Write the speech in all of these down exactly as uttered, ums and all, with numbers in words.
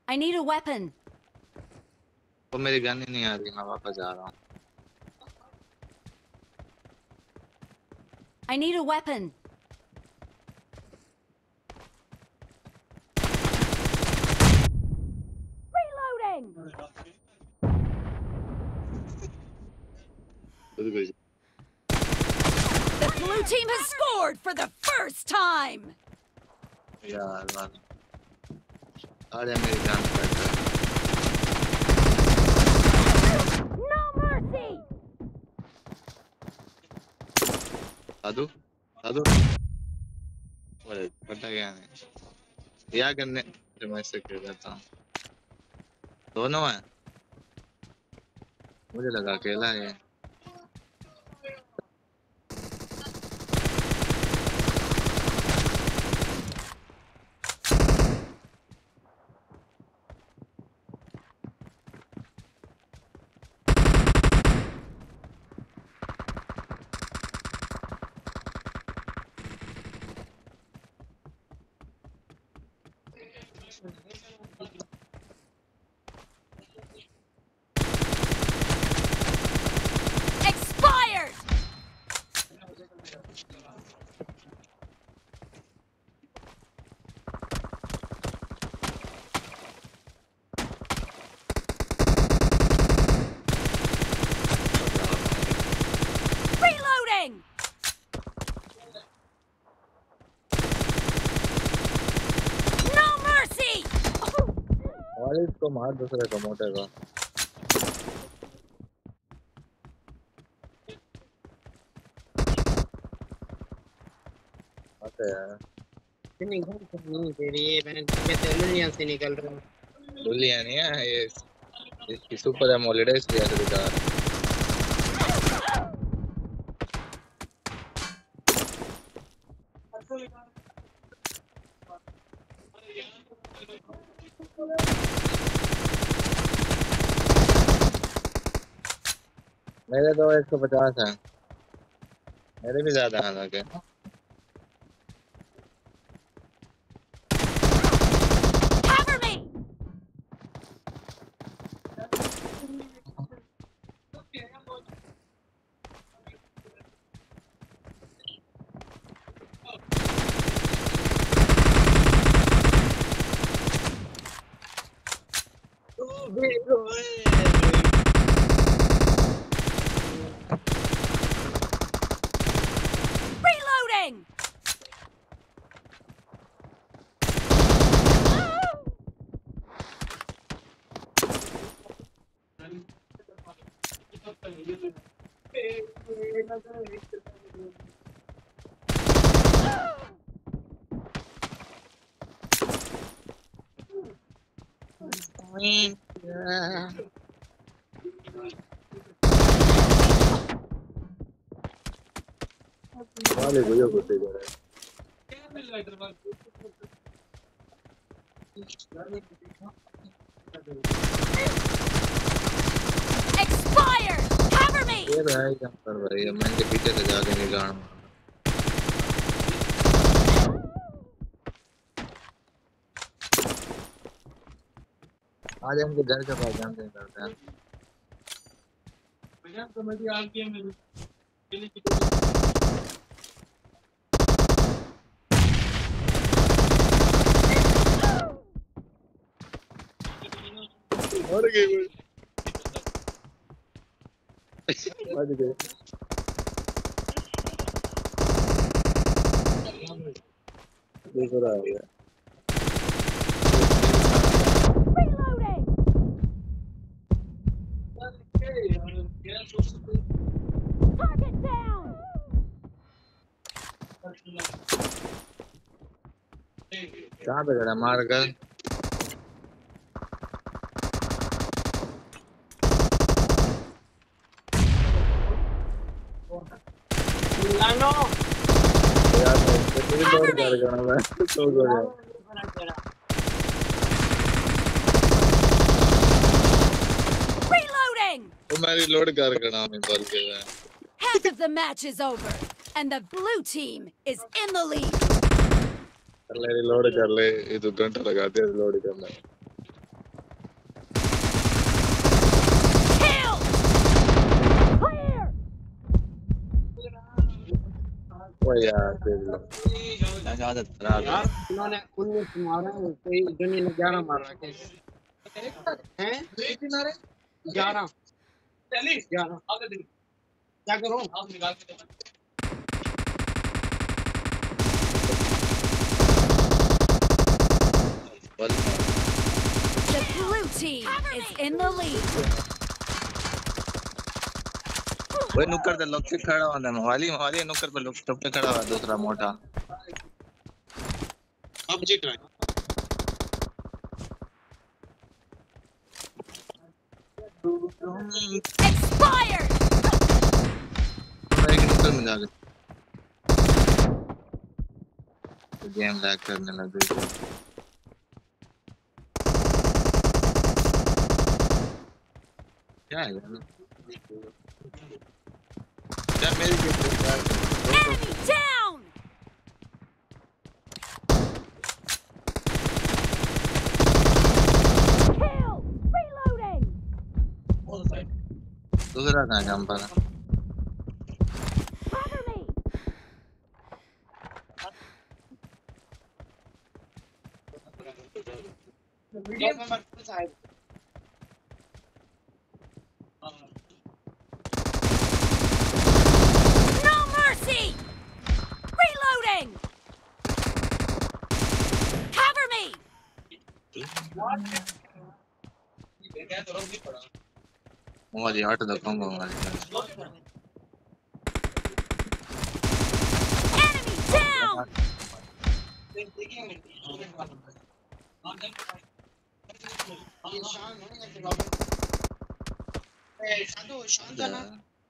I need a weapon. तो मेरी gun ही नहीं आ रही, मैं वापस जा रहा हूँ। I need a weapon. Reloading. The blue team has scored for the first time. यार वाला अरे मेरी जान पर No mercy. साधु साधु अरे पता क्या नहीं क्या करने मैं इससे खेल रहा था दोनों हैं मुझे लगा अकेला है Expired. Reloading. No mercy. और इसको मार दूसरे को मोटे को आते यार नहीं नहीं तेरी ये मैंने कैसे लुलियन से निकल रहा हूँ लुलियन नहीं है ये इसकी सुपर एमोलेड है इसलिए ऐसे दिखा रहा है मेरे तो एक सौ पचास है मेरे भी ज्यादा हैं लगे Cover me. Reloading. वाले भैया कुत्ते जा रहे Expired. Cover me. ये भाई क्या कर भाई मैं इनके पीछे से जाके नहीं गाड़ मारा आज हमको घर का पास जान नहीं करता है भैया समझ आ गया मेरे मर गए मर गए दूसरा आ गया Reloading. Target down. कहाँ पे खड़ा मार कर लानो यार मैं तेरी लोड कर रहा हूँ मैं तो हो गया Reloading. तो मैं रिलोड कर रहा हूँ बोल के मैं Half of the match is over, and the blue team is in the lead. कर ले रिलोड कर ले ये दो घंटा लगाते हैं रिलोड करने ओ यार देख लो क्या आदत खराब है यार उन्होंने उन्नीस मारा है, कोई दुनिया ने ग्यारह मारा है हैं कितने मारे ग्यारह चालीस ग्यारह क्या करूं बल The blue team is in the lead. ओए नुक्कड़ पे लोग खड़ा हुआ है वाली वाली नुक्कड़ पे लोग टप पे खड़ा हुआ दूसरा मोटा पबजी ट्राई Expired! मैं एक नुक्कड़ में जाके गेम लैग करने लग गई क्या है यार क्या मेरी game Enemy down! Kill! Reloading! दूसरा कहाँ जंप पर Cover me! वीडियो में मत साहब No mercy! Reloading! Cover me! मुझे आठ दफा मार Enemy down! ये शान है ए शांतो शांत ना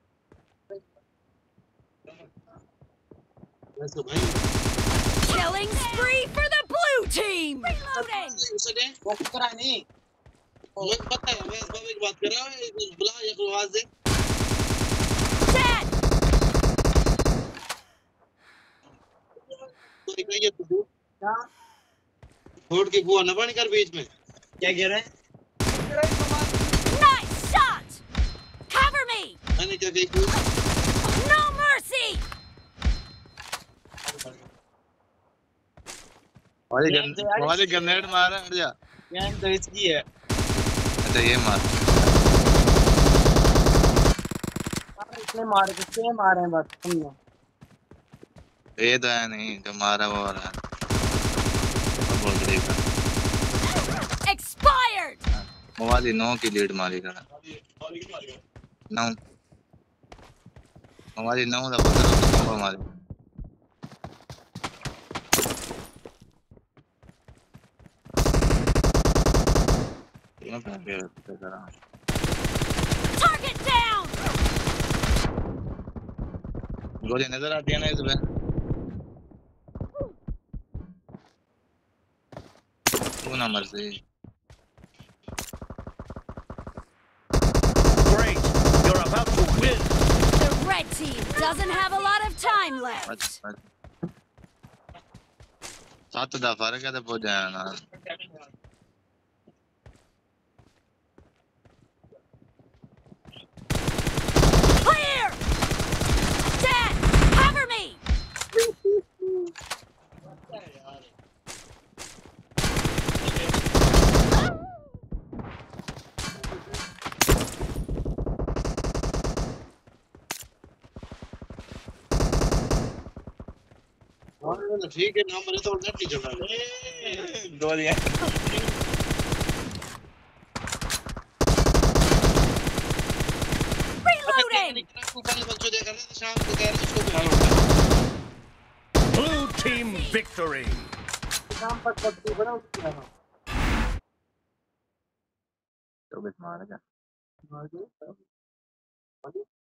वैसे भाई Killing spree for the blue team! Reloading! उसे दे वो करा नहीं मुझे पता है मैं बाबा की बात कर रहा हूं बुला या कोई आवाज दे Dead! कोई कहिए तू क्या छोड़ के बुआ ना पानी कर बीच में क्या कह रहे हैं Nice shot! Cover me! मैंने क्या कही No mercy! वाली गन वाली ग्रेनेड मारा हट जा यार तो इसकी है अच्छा ये मार इसने मारे कितने मारे हैं बस हमने ये तो है नहीं जो मारा वो हो रहा है बोल देगा Expired! वाली नौ की लीड मारी करा नौ हमारी नौ का पता नहीं मारी Target down! गोली नजर आती है ना इसमें तू ना मर से Great! You're about to win! The red team doesn't have a lot of time left. सात दफा फर्क है तो पहुंच जाए ना Clear! Dead! Cover me! ठीक है नाम बने तो नेट नहीं चल रहा गोलियां Reloading! Blue team victory! तो बस मार जा